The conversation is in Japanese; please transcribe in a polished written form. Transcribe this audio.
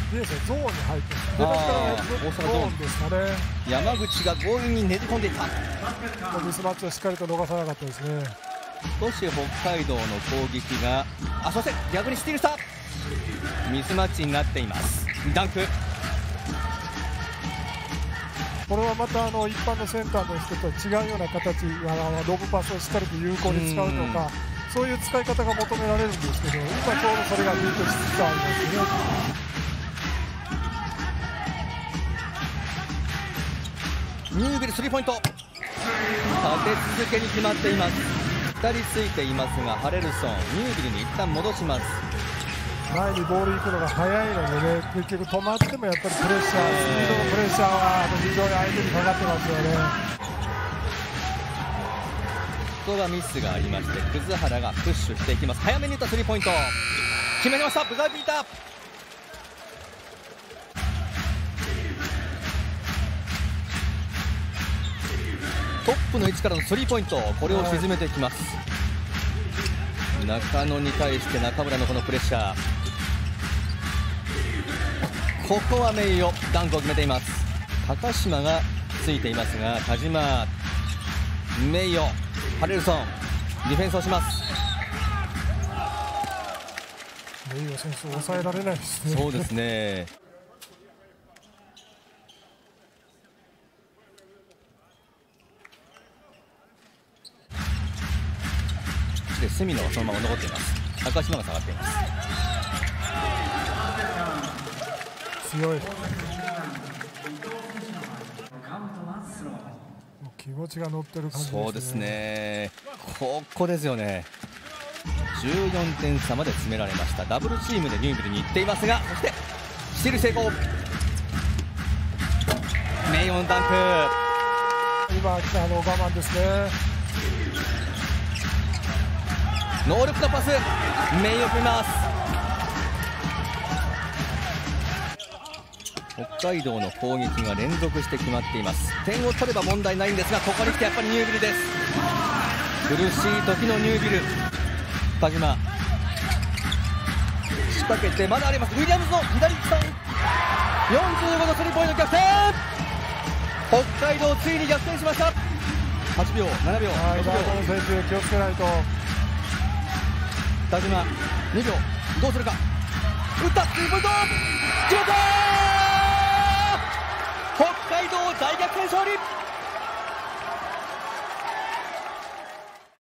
ディフェンスゾーンに入ってます。出だしからゾーンですかね。 山口が強引にねじ込んでいた。 ミスマッチをしっかりと逃さなかったですね。 少し北海道の攻撃がそして逆にスティールしたミスマッチになっています。ダンク、 これはまた一般のセンターの人と違うような形、ロブパスをしっかりと有効に使うとか、そういう使い方が求められるんですけど、今ちょうどそれがミートしつつありますね。ニュービルスリーポイント、立て続けに決まっています。2人ついていますが、ハレルソンニュービルに一旦戻します。 前にボール行くのが速いのでね、結局止まってもやっぱりプレッシャー、スピードのプレッシャーは非常に相手にかかってますよね。 ここはミスがありまして、葛原がプッシュしていきます。早めに打ったスリーポイント決めました。ブザービーター、トップの位置からのスリーポイント、これを沈めていきます。中野に対して中村のこのプレッシャー、ここは名誉ダンクを決めています。高島がついていますが、田島、名誉、ハレルソンディフェンスをします。 名誉選手を抑えられないですね。 そうですね。で隅野はそのまま残っています。高島が下がっています。 強い。気持ちが乗ってる感じですね。 そうですね。ここですよね。14点差まで詰められました。ダブルチームでニュービルに行っていますが、そしてスティール成功。名誉のダンク。 今我慢ですね。 ノールックのパス、名誉決めます。北海道の攻撃が連続して決まっています。点を取れば問題ないんですが、ここに来てやっぱりニュービルです。苦しい時のニュービル、田島仕掛けてまだあります。ウィリアムズの左下45のスリーポイント逆転。北海道ついに逆転しました。8秒7秒 6秒、選手気をつけないと。 田島2秒、どうするか。打ったスリーポイント決めた。北海道大逆転勝利。